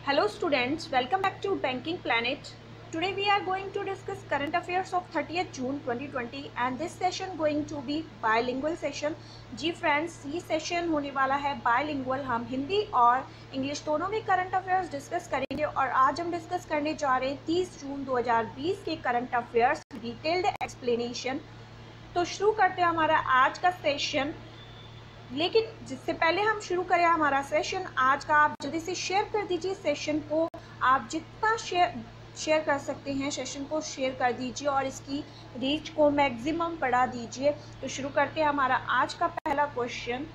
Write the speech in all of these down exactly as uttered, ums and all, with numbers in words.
Hello students, welcome back to Banking Planet. Today we are going to discuss current affairs of thirtieth June twenty twenty and this session going to be bilingual session. जी friends, ये session होने वाला है bilingual. हम हिंदी और English दोनों में current affairs discuss करेंगे और आज हम डिस्कस करने जा रहे हैं तीस जून दो हज़ार बीस के करंट अफेयर्स डिटेल्ड एक्सप्लेनेशन. तो शुरू करते हैं हमारा आज का सेशन. लेकिन जिससे पहले हम शुरू करें हमारा सेशन आज का, आप जल्दी से शेयर कर दीजिए सेशन को. आप जितना शेयर शेयर कर सकते हैं सेशन को शेयर कर दीजिए और इसकी रीच को मैक्सिमम बढ़ा दीजिए. तो शुरू करते हैं हमारा आज का पहला question.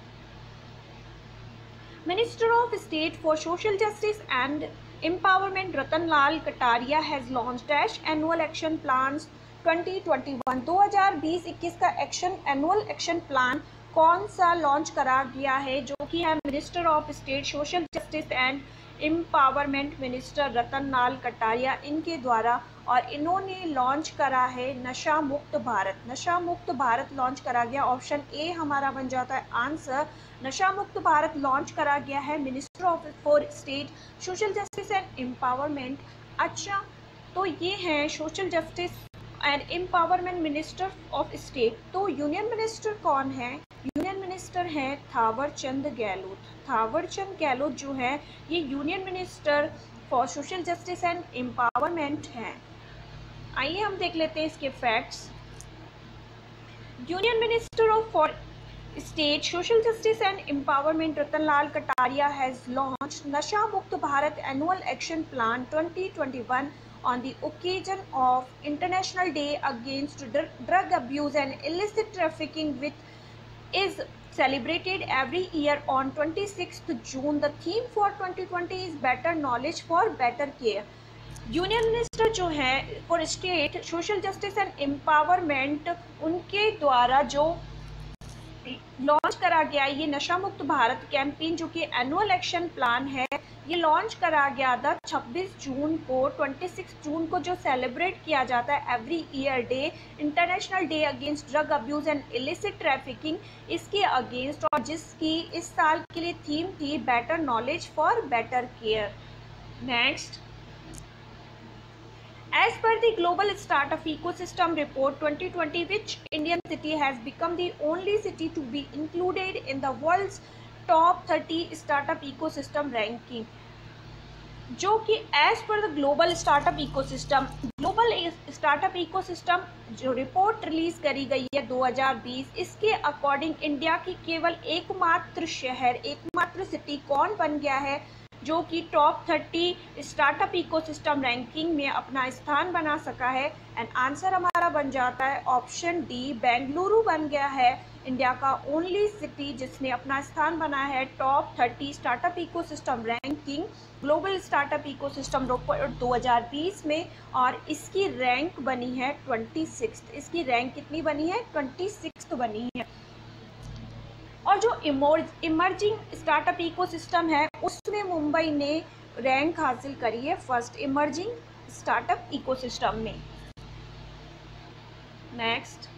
Minister of state for social justice and empowerment Ratan Lal Kataria has launch dash annual action plan twenty twenty one. दो हज़ार बीस इक्कीस का एक्शन एनुअल एक्शन प्लान कौन सा लॉन्च करा गया है, जो कि है minister of state social justice and empowerment minister Ratan Lal Kataria इनके द्वारा. और इन्होंने लॉन्च करा है नशा मुक्त भारत. नशा मुक्त भारत लॉन्च करा गया. ऑप्शन ए हमारा बन जाता है आंसर. नशा मुक्त भारत लॉन्च करा गया है minister of for state social justice and empowerment. अच्छा, तो ये हैं social justice and empowerment minister of state. तो यूनियन मिनिस्टर कौन है? यूनियन मिनिस्टर हैं थावर चंद गहलोत. थावर चंद गहलोत जो है ये union minister for social justice and empowerment हैं. आइए हम देख लेते हैं इसके facts. Union minister of for state social justice and empowerment Ratan Lal Kataria has launch Nasha Mukt Bharat annual action plan twenty twenty one on the occasion of International Day Against Drug Abuse and Illicit Trafficking, which is celebrated every year on twenty-sixth June. The theme for twenty twenty is Better Knowledge for Better Care. Union minister जो हैं for state social justice and empowerment उनके द्वारा जो launch करा गया ये नशा Mukt Bharat campaign, जो कि एनुअल एक्शन प्लान है, ये लॉन्च करा गया था छब्बीस जून को. छब्बीस जून को जो सेलिब्रेट किया जाता है every year day, international day against drug abuse and illicit trafficking, इसके अगेंस्ट, और जिसकी इस साल के लिए थीम थी better knowledge for better care. Next, as per the global startup ecosystem report twenty twenty, which Indian city has become the only city to be included in the world's top thirty startup ecosystem ranking. जो कि as per the global startup ecosystem, global startup ecosystem जो report release करी गई है दो हज़ार बीस, इसके अकॉर्डिंग इंडिया की केवल एकमात्र शहर, एकमात्र सिटी कौन बन गया है जो कि top thirty startup ecosystem ranking में अपना स्थान बना सका है. एंड आंसर हमारा बन जाता है ऑप्शन डी, बेंगलुरु बन गया है इंडिया का ओनली सिटी जिसने अपना स्थान बनाया है top thirty startup ecosystem ranking global startup ecosystem report दो हज़ार बीस में. और इसकी रैंक बनी है ट्वेंटी सिक्स्थ. इसकी रैंक कितनी बनी है? ट्वेंटी सिक्स्थ बनी है. और जो इमर्जिंग स्टार्टअप इकोसिस्टम है उसमें मुंबई ने रैंक हासिल करी है फर्स्ट इमर्जिंग स्टार्टअप इकोसिस्टम में. नेक्स्ट,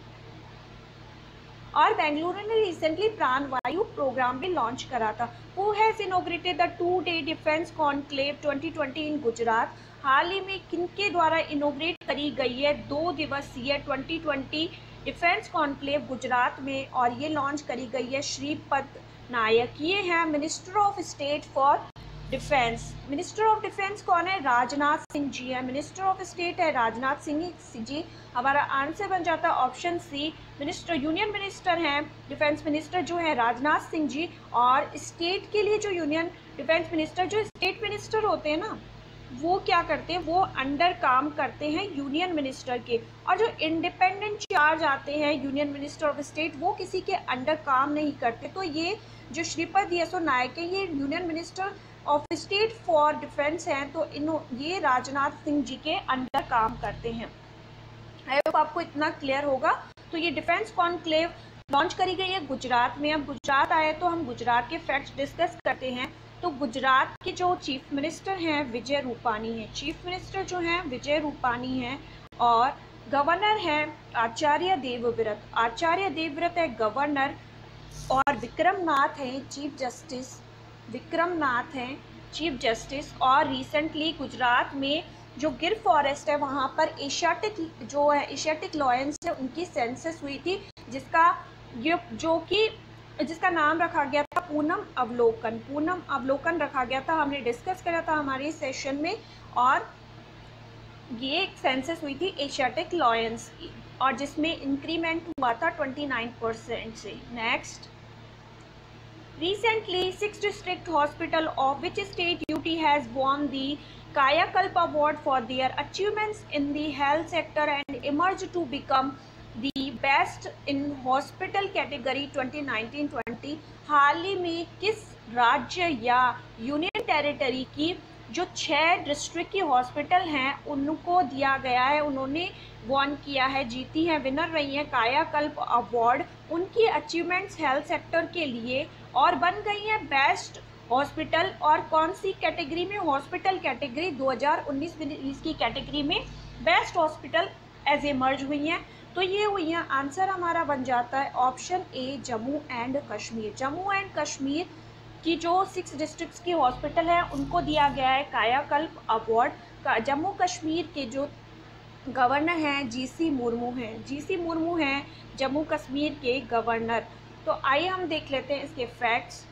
और बेंगलुरु ने रिसेंटली प्राणवायु प्रोग्राम भी लॉन्च करा था. Who has inaugurated the two day defence conclave twenty twenty in Gujarat. हाल ही में किनके द्वारा इनॉग्रेट करी गई है दो दिवसीय twenty twenty defence conclave Gujarat में, और ये लॉन्च करी गई है श्रीपद नायक. ये हैं minister of state for defence. Minister of defence कौन है? राजनाथ सिंह जी है. मिनिस्टर ऑफ स्टेट है राजनाथ सिंह जी. हमारा आंसर बन जाता है option C. Minister union minister हैं डिफेंस मिनिस्टर जो है राजनाथ सिंह जी. और स्टेट के लिए जो यूनियन डिफेंस मिनिस्टर, जो स्टेट मिनिस्टर होते हैं ना, वो क्या करते हैं? वो अंडर काम करते हैं यूनियन मिनिस्टर के. और जो इंडिपेंडेंट चार्ज आते हैं यूनियन मिनिस्टर ऑफ स्टेट, वो किसी के अंडर काम नहीं करते. तो ये जो श्रीपद येसो नायक है ये union minister of state for defence हैं. तो इन ये राजनाथ सिंह जी के अंडर काम करते हैं. आई होप आपको इतना क्लियर होगा. तो ये डिफेंस कॉन्क्लेव लॉन्च करी गई है गुजरात में. अब गुजरात आए तो हम गुजरात के फैक्ट्स डिस्कस करते हैं. तो गुजरात के जो चीफ मिनिस्टर हैं विजय रूपानी हैं. चीफ मिनिस्टर जो हैं विजय रूपानी हैं और गवर्नर हैं आचार्य देवव्रत. आचार्य देवव्रत है गवर्नर और विक्रम नाथ हैं चीफ जस्टिस. विक्रम नाथ हैं चीफ जस्टिस। और रिसेंटली गुजरात में जो गिर फॉरेस्ट है वहाँ पर एशियाटिक जो है एशियाटिक लॉयंस है उनकी सेंसस हुई थी, जिसका ये जो कि जिसका नाम रखा गया था पूनम अवलोकन। पूनम अवलोकन रखा गया था, हमने डिस्कस करा था हमारे सेशन में। और ये एक सेंसस हुई थी एशियाटिक लॉयंस की, और जिसमें इंक्रीमेंट हुआ था उनतीस परसेंट से। Next, recently six district hospital of which state U T has won the Kayakalp award for their achievements in the health sector and emerged to become the best in hospital category twenty nineteen twenty। हाल ही में किस राज्य या union territory की जो छः district की हॉस्पिटल हैं उनको दिया गया है, उन्होंने वॉन किया है, जीती हैं, विनर रही हैं कायाकल्प अवार्ड उनकी अचीवमेंट्स हेल्थ सेक्टर के लिए, और बन गई हैं बेस्ट हॉस्पिटल। और कौन सी कैटेगरी में? हॉस्पिटल कैटेगरी दो हज़ार उन्नीस बीस की कैटेगरी में बेस्ट हॉस्पिटल एज एमर्ज हुई हैं। तो ये हुई हैं, आंसर हमारा बन जाता है option A Jammu and Kashmir. Jammu and Kashmir की जो सिक्स डिस्ट्रिक्ट्स की हॉस्पिटल है उनको दिया गया है कायाकल्प अवार्ड। जम्मू कश्मीर के जो गवर्नर हैं जीसी मुर्मू हैं, जीसी मुर्मू हैं जम्मू कश्मीर के गवर्नर। तो आइए हम देख लेते हैं इसके फैक्ट्स।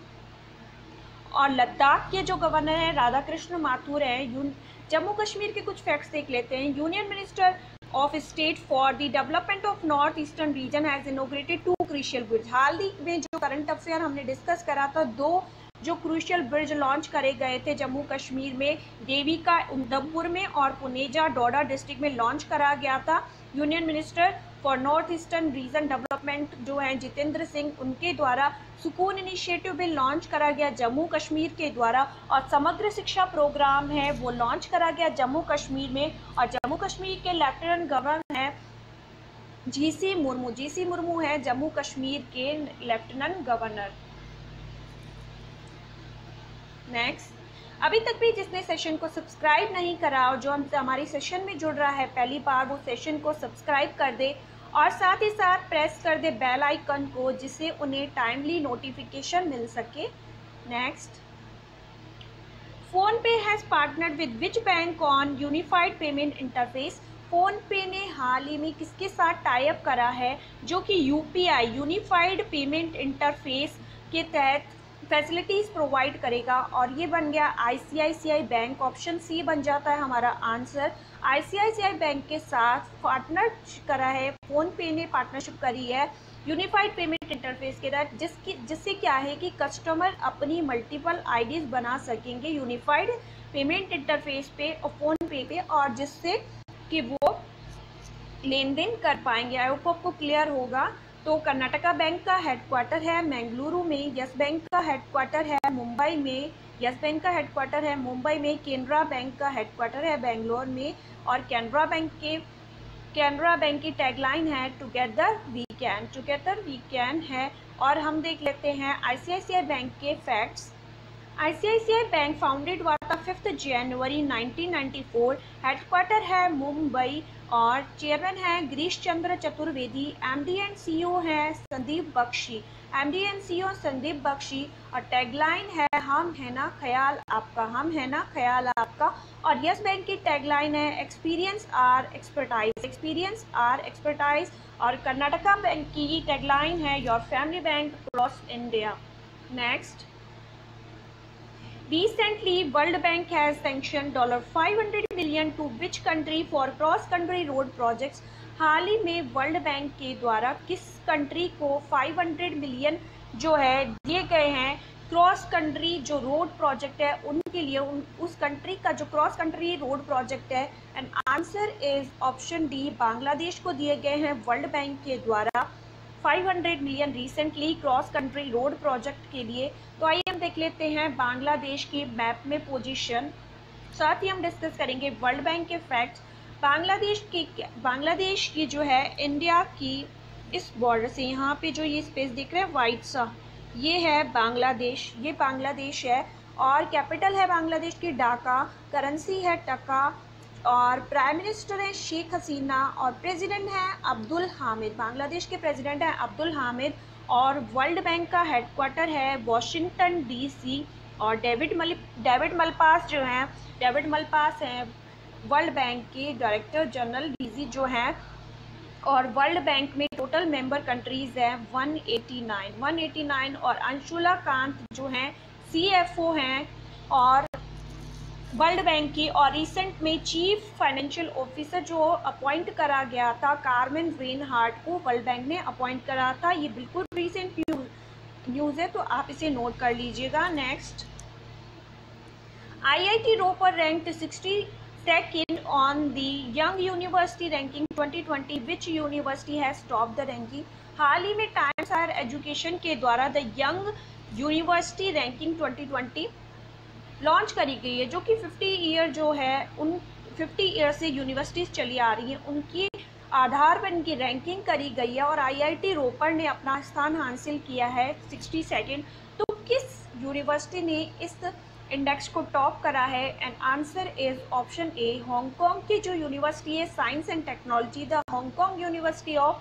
और लद्दाख के जो गवर्नर हैं राधा कृष्ण माथुर हैं। जम्मू कश्मीर के कुछ फैक्ट्स देख लेते हैं। Union minister of state for the development of north eastern region has inaugurated two crucial bridge. हाल ही में जो करंट अफेयर हमने डिस्कस करा था, दो जो क्रूशियल ब्रिज लॉन्च करे गए थे जम्मू कश्मीर में, देविका उधमपुर में और पुनेजा डोडा डिस्ट्रिक्ट में लॉन्च करा गया था। Union minister for north eastern region development जो हैं जितेंद्र सिंह, उनके द्वारा सुकून इनिशिएटिव भी लॉन्च करा गया जम्मू कश्मीर के द्वारा। और समग्र शिक्षा प्रोग्राम है वो लॉन्च करा गया जम्मू कश्मीर में। और जम्मू कश्मीर के लेफ्टिनेंट गवर्नर हैं जीसी मुर्मू। जीसी मुर्मू हैं जम्मू कश्मीर के लेफ्टिनेंट गवर्नर। नेक्स्ट, अभी तक भी जिसने सेशन को सब्सक्राइब नहीं करा और जो हमसे हमारी सेशन में जुड़ रहा है पहली बार, वो सेशन को सब्सक्राइब कर दे और साथ ही साथ प्रेस कर दे बेल आइकन को, जिससे उन्हें टाइमली नोटिफिकेशन मिल सके। Next, PhonePe has partnered with which bank on unified payment interface. PhonePe ने हाल ही में किसके साथ टाई अप करा है जो कि यूपीआई यूनिफाइड पेमेंट इंटरफेस के तहत फैसिलिटीज़ प्रोवाइड करेगा। और ये बन गया आईसीआईसीआई बैंक। ऑप्शन सी बन जाता है हमारा आंसर। आईसीआईसीआई बैंक के साथ पार्टनर करा है, फ़ोन पे ने पार्टनरशिप करी है यूनिफाइड पेमेंट इंटरफेस के तहत, जिसकी जिससे क्या है कि कस्टमर अपनी मल्टीपल आईडीज़ बना सकेंगे यूनिफाइड पेमेंट इंटरफेस पे और फ़ोन पे पे, और जिससे कि वो लेन देन कर पाएंगे। आई होप आपको क्लियर होगा। तो कर्नाटका बैंक का हेडक्वार्टर है बेंगलुरु में, यस बैंक का हेडक्वार्टर है मुंबई में, यस बैंक का हेडक्वार्टर है मुंबई में, केनरा बैंक का हेडक्वार्टर है बेंगलोर में। और कैनरा बैंक के कैनरा बैंक की टैगलाइन है together we can, together we can है। और हम देख लेते हैं आईसीआईसीआई बैंक के फैक्ट्स। आईसीआईसीआई बैंक फाउंडेड हुआ था fifth January nineteen ninety four, headquarter है मुंबई और चेयरमैन है Girish Chandra Chaturvedi. MD and CEO है Sandeep Bakhshi, MD and CEO Sandeep Bakhshi. और टैगलाइन है हम है ना ख्याल आपका, हम है ना ख्याल आपका। और यस बैंक की टैगलाइन है experience our expertise, experience our expertise. और कर्नाटका बैंक की टैगलाइन है your family bank across India. Next, Recently, World Bank has sanctioned five hundred million to which country for cross-country road projects। हाल ही में world bank के द्वारा किस country को पाँच सौ मिलियन जो है दिए गए हैं क्रॉस कंट्री जो रोड प्रोजेक्ट है उनके लिए, उन उस कंट्री का जो क्रॉस कंट्री रोड प्रोजेक्ट है। And answer is option D, Bangladesh को दिए गए हैं वर्ल्ड बैंक के द्वारा पाँच सौ million recently cross country road project के लिए। तो आइए हम देख लेते हैं बांग्लादेश की मैप में पोजीशन, साथ ही हम डिस्कस करेंगे वर्ल्ड बैंक के फैक्ट्स। बांग्लादेश की बांग्लादेश की जो है इंडिया की इस बॉर्डर से यहाँ पे जो ये स्पेस दिख रहा है वाइट सा, ये है बांग्लादेश, ये बांग्लादेश है। और कैपिटल है बांग्लादेश की ढाका, करेंसी है टका, और प्राइम मिनिस्टर है शेख हसीना और प्रेसिडेंट है अब्दुल हामिद। बांग्लादेश के प्रेसिडेंट हैं अब्दुल हामिद। और वर्ल्ड बैंक का हेडक्वार्टर है वाशिंगटन डीसी और डेविड मल डेविड मलपास जो हैं डेविड मलपास हैं वर्ल्ड बैंक के डायरेक्टर जनरल डीजी जो हैं, और वर्ल्ड बैंक में टोटल मेंबर कंट्रीज़ हैं वन एटी नाइन। और अंशुला कांत जो हैं सीएफओ हैं और वर्ल्ड बैंक की, और रिसेंट में चीफ फाइनेंशियल ऑफिसर जो अपॉइंट करा गया था कार्मेन रेनहार्ट को वर्ल्ड बैंक ने अपॉइंट करा था। ये बिल्कुल रिसेंट न्यूज़ है, तो आप इसे नोट कर लीजिएगा। Next, IIT Ropar ranked sixty second on the young university ranking twenty twenty, which university has top the ranking. हाल ही में टाइम्स हायर एजुकेशन के द्वारा the young university ranking twenty twenty launch करी गई है, जो कि फिफ्टी ईयर जो है उन फिफ्टी ईयर से यूनिवर्सिटीज़ चली आ रही हैं उनकी आधार पर इनकी रैंकिंग करी गई है, और आईआईटी रोपर ने अपना स्थान हासिल किया है सिक्सटी सेकेंड। तो किस यूनिवर्सिटी ने इस इंडेक्स को टॉप करा है? And answer is option A, Hong Kong की जो यूनिवर्सिटी है science and technology, the Hong Kong university of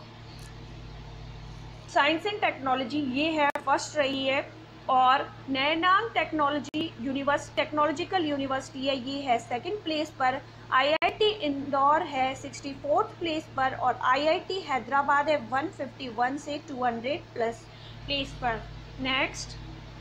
science and technology, ये है फर्स्ट रही है। और Nanyang technology universe technological university है, ये है सेकंड प्लेस पर। आईआईटी इंदौर है सिक्सटी फोर्थ प्लेस पर, और आईआईटी हैदराबाद है वन फिफ्टी वन से टू हंड्रेड प्लस प्लेस पर। Next,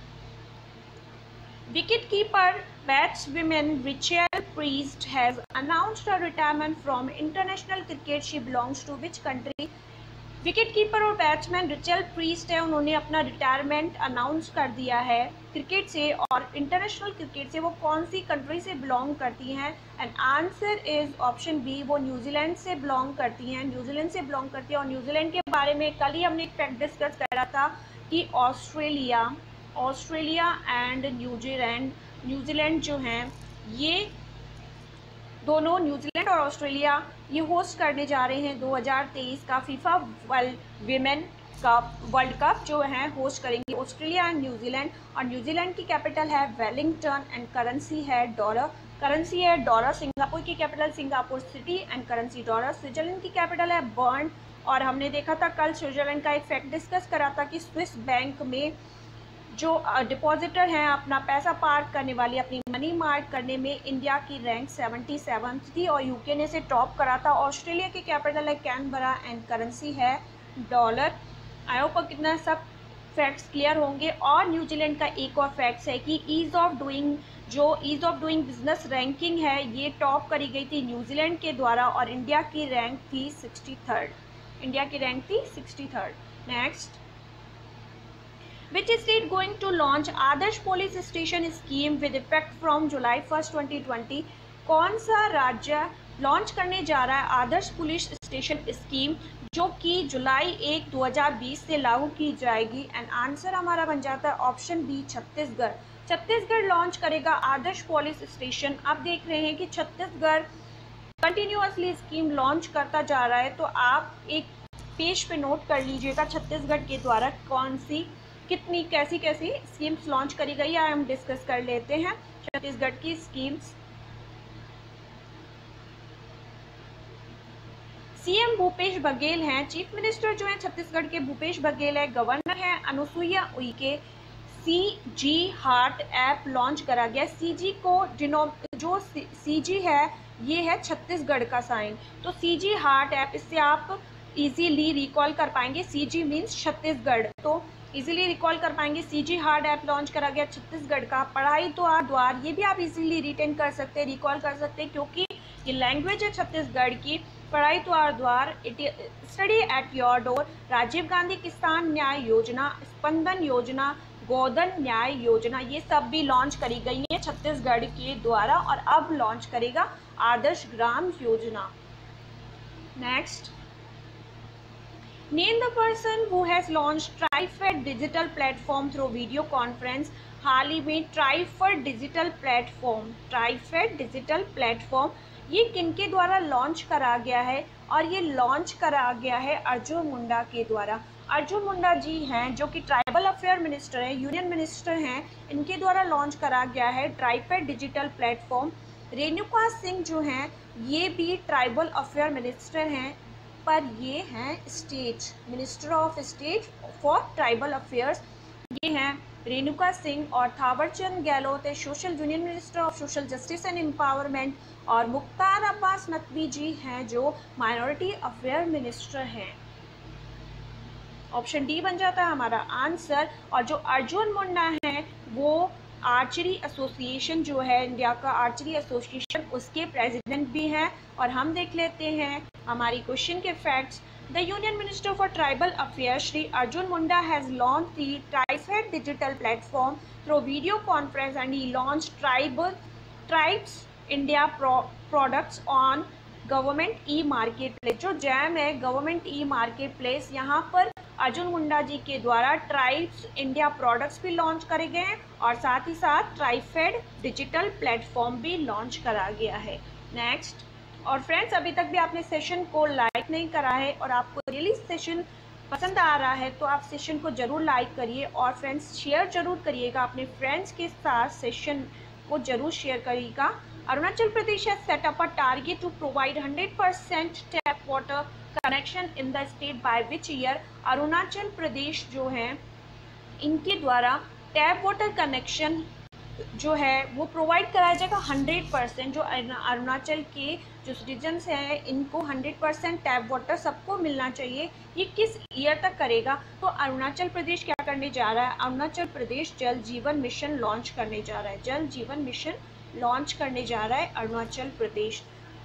wicket-keeper batswoman Rachel Priest has announced her retirement from international cricket. She belongs to which country? Wicket keeper और batsman Rachel Priest है, उन्होंने अपना retirement announce कर दिया है cricket से, और इंटरनेशनल क्रिकेट से वो कौन सी कंट्री से बिलोंग करती हैं? And answer is option B, वो न्यूजीलैंड से बिलोंग करती हैं न्यूजीलैंड से बिलोंग करती हैं। और न्यूजीलैंड के बारे में कल ही हमने एक फैक्ट डिस्कस करा था कि Australia Australia and New Zealand New Zealand जो हैं ये दोनों, न्यूजीलैंड और ऑस्ट्रेलिया, ये होस्ट करने जा रहे हैं दो हज़ार तेईस का FIFA world women cup world cup जो है होस्ट करेंगे ऑस्ट्रेलिया एंड न्यूजीलैंड। और न्यूजीलैंड की कैपिटल है वेलिंगटन एंड करेंसी है डॉलर करेंसी है डॉलर। सिंगापुर की capital Singapore city and currency dollar. Switzerland की कैपिटल है बर्न। और हमने देखा था कल स्विट्जरलैंड का एक फैक्ट डिस्कस करा था कि स्विस बैंक में जो डिपॉजिटर हैं अपना पैसा पार्क करने वाली, अपनी मनी मार्क करने में इंडिया की रैंक सेवेंटी सेवन्थ थी और यूके ने इसे टॉप करा था। ऑस्ट्रेलिया की कैपिटल है कैनबरा एंड करेंसी है डॉलर। आई होप कितना सब फैक्ट्स क्लियर होंगे। और न्यूजीलैंड का एक और फैक्ट्स है कि ईज़ ऑफ डूइंग जो ease of doing business ranking है ये टॉप करी गई थी न्यूजीलैंड के द्वारा, और इंडिया की रैंक थी सिक्सटी थर्ड इंडिया की रैंक थी sixty third. Next, Which state going to launch Adarsh police station scheme with effect from July first twenty twenty? कौन सा राज्य लॉन्च करने जा रहा है आदर्श पुलिस स्टेशन स्कीम जो कि जुलाई एक दो हज़ार बीस से लागू की जाएगी? एंड आंसर हमारा बन जाता है option B, Chhattisgarh. Chhattisgarh launch करेगा आदर्श पुलिस स्टेशन। आप देख रहे हैं कि छत्तीसगढ़ कंटिन्यूअसली स्कीम लॉन्च करता जा रहा है, तो आप एक पेज पे नोट कर लीजिएगा छत्तीसगढ़ के द्वारा कौन सी कितनी कैसी कैसी स्कीम्स लॉन्च करी गई है। हम डिस्कस कर लेते हैं छत्तीसगढ़ की स्कीम्स। सीएम भूपेश बघेल हैं, चीफ मिनिस्टर जो है छत्तीसगढ़ के भूपेश बघेल है। गवर्नर है Anusuiya Uikey. CG heart app launch करा गया। सीजी को डिनो जो सीजी है ये है छत्तीसगढ़ का साइन, तो सीजी हार्ट ऐप, इससे आप इजीली रिकॉल कर पाएंगे। सीजी मीन्स छत्तीसगढ़, तो इजीली रिकॉल कर पाएंगे। सीजी हार्ड ऐप लॉन्च करा गया छत्तीसगढ़ का। पढ़ाई तो आ द्वार, ये भी आप इजीली रिटेन कर सकते हैं, रिकॉल कर सकते हैं, क्योंकि ये लैंग्वेज है छत्तीसगढ़ की। पढ़ाई तो आ द्वार, it study at your door. Rajiv Gandhi Kisan Nyay योजना, स्पंदन योजना, गोधन न्याय योजना, ये सब भी लॉन्च करी गई है छत्तीसगढ़ के द्वारा, और अब लॉन्च करेगा Adarsh Gram Yojana. Next, Name the person who has launched TriFed digital platform through video conference। हाल ही में TriFed digital platform TriFed digital platform ये किनके द्वारा लॉन्च करा गया है? और ये लॉन्च करा गया है अर्जुन मुंडा के द्वारा। अर्जुन मुंडा जी हैं जो कि ट्राइबल अफेयर मिनिस्टर हैं, यूनियन मिनिस्टर हैं, इनके द्वारा लॉन्च करा गया है TriFed digital platform. Renuka Singh जो हैं ये भी ट्राइबल अफेयर मिनिस्टर हैं, पर ये हैं state minister of state for tribal affairs, ये हैं रेणुका सिंह और Thaawarchand Gehlot social union minister of social justice and empowerment, और मुख्तार अब्बास नकवी जी हैं जो माइनॉरिटी अफेयर मिनिस्टर हैं। ऑप्शन डी बन जाता है हमारा आंसर। और जो अर्जुन मुंडा हैं वो आर्चरी एसोसिएशन जो है, इंडिया का आर्चरी एसोसिएशन, उसके प्रेसिडेंट भी हैं। और हम देख लेते हैं हमारी क्वेश्चन के facts. The union minister for tribal affairs Shri Arjun Munda has launch the TriFed digital platform through video conference and he launch tribal tribes India products on government e market place. जो जैम है गवर्नमेंट ई मार्केट प्लेस, यहाँ पर अर्जुन मुंडा जी के द्वारा tribes India products भी launch करे गए हैं और साथ ही साथ ट्राइफेड डिजिटल प्लेटफॉर्म भी लॉन्च करा गया है। नेक्स्ट, और फ्रेंड्स अभी तक भी आपने सेशन को लाइक नहीं करा है और आपको रियली सेशन पसंद आ रहा है तो आप सेशन को ज़रूर लाइक करिए और फ्रेंड्स शेयर ज़रूर करिएगा अपने फ्रेंड्स के साथ, सेशन को ज़रूर शेयर करिएगा। Arunachal Pradesh has set up a target to provide hundred percent tap water connection in the state by which year. Arunachal Pradesh जो है इनके द्वारा टैप वाटर कनेक्शन जो है वो प्रोवाइड कराया जाएगा हंड्रेड परसेंट। जो अरुणाचल के जो सिटीजन्स हैं इनको हंड्रेड परसेंट टैप वाटर सबको मिलना चाहिए। ये किस ईयर तक करेगा? तो अरुणाचल प्रदेश क्या करने जा रहा है? अरुणाचल प्रदेश जल जीवन मिशन लॉन्च करने जा रहा है। जल जीवन मिशन लॉन्च करने जा रहा है अरुणाचल प्रदेश।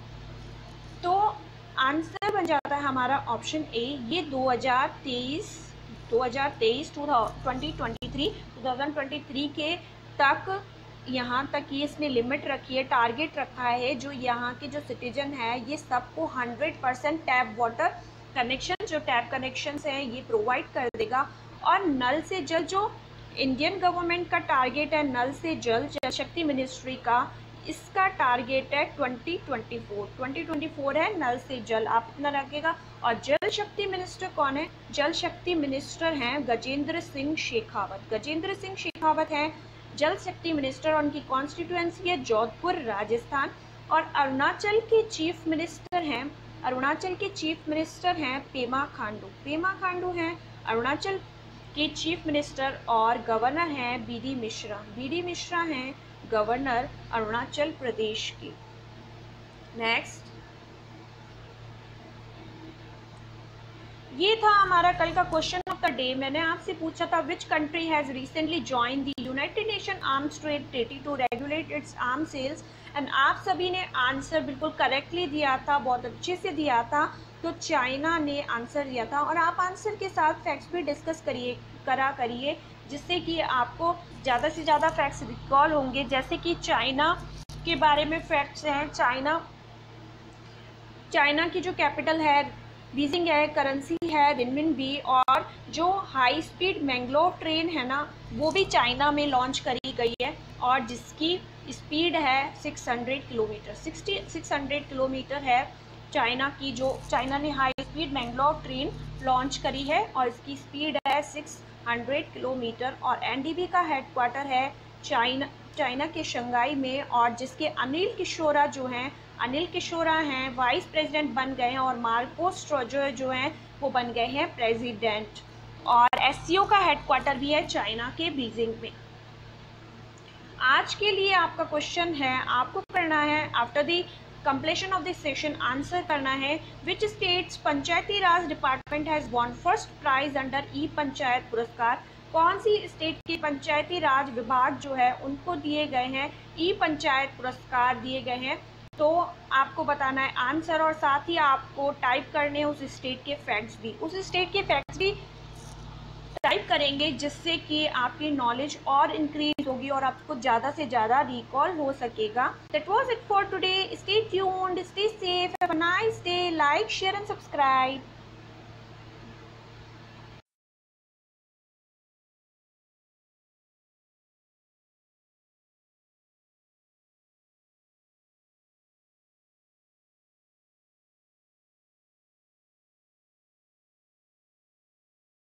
तो आंसर बन जाता है हमारा ऑप्शन ए। ये दो हज़ार तेईस दो हज़ार तेईस two twenty twenty three two thousand twenty three के तक यहाँ तक ये इसने लिमिट रखी है, टारगेट रखा है। जो यहाँ के जो सिटीजन है ये सबको hundred percent tap water connection, जो टैप कनेक्शंस हैं ये प्रोवाइड कर देगा। और नल से जल, जो इंडियन गवर्नमेंट का टारगेट है नल से जल, जल शक्ति मिनिस्ट्री का, इसका टारगेट है twenty twenty four twenty twenty four है नल से जल, आप इतना रखेगा। और जल शक्ति मिनिस्टर कौन है? जल शक्ति मिनिस्टर हैं गजेंद्र सिंह शेखावत। गजेंद्र सिंह शेखावत हैं जल शक्ति मिनिस्टर। उनकी कॉन्स्टिट्यूएंसी है जोधपुर राजस्थान। और अरुणाचल के चीफ मिनिस्टर हैं अरुणाचल के चीफ मिनिस्टर हैं पेमा खांडू। पेमा खांडू हैं अरुणाचल के चीफ मिनिस्टर। और गवर्नर हैं B D Mishra. B D Mishra हैं गवर्नर अरुणाचल प्रदेश की। नेक्स्ट, ये था हमारा कल का क्वेश्चन ऑफ द डे। मैंने आपसे पूछा था which country has recently join the United Nation arms trade treaty to regulate its arm sales, and आप सभी ने आंसर बिल्कुल करेक्टली दिया था, बहुत अच्छे से दिया था। तो चाइना ने आंसर दिया था। और आप आंसर के साथ फैक्ट्स भी डिस्कस करिए करा करिए जिससे कि आपको ज़्यादा से ज़्यादा फैक्ट्स रिकॉल होंगे। जैसे कि चाइना के बारे में फैक्ट्स हैं। चाइना चाइना की जो कैपिटल है बीजिंग है, करेंसी है रिनमिनबी। और जो हाई स्पीड मैंगलोर ट्रेन है ना वो भी चाइना में लॉन्च करी गई है और जिसकी स्पीड है six hundred kilometre sixty six hundred kilometre है। चाइना की जो चाइना ने high speed maglev train launch करी है और इसकी स्पीड है सिक्स हंड्रेड किलोमीटर। और एनडीबी का हेडक्वार्टर है चाइना चाइना के शंघाई में। और जिसके अनिल किशोरा जो हैं अनिल किशोरा हैं वाइस प्रेसिडेंट बन गए हैं और मार्को स्ट्रोजर जो हैं वो बन गए हैं प्रेसिडेंट। और एससीओ का हेडक्वार्टर भी है चाइना के बीजिंग में। आज के लिए आपका क्वेश्चन है, आपको करना है after the completion of this session answer करना है which states Panchayati Raj department has won first prize under e panchayat Puraskar. कौन सी स्टेट के पंचायती राज विभाग जो है उनको दिए गए हैं ई पंचायत पुरस्कार दिए गए हैं। तो आपको बताना है आंसर और साथ ही आपको टाइप करने हैं उस स्टेट के फैक्ट्स भी उस स्टेट के फैक्ट्स भी टाइप करेंगे जिससे कि आपकी नॉलेज और इंक्रीज होगी और आपको ज़्यादा से ज़्यादा रिकॉल हो सकेगा। That was it for today. Stay tuned, stay safe, have a nice day, like share and subscribe.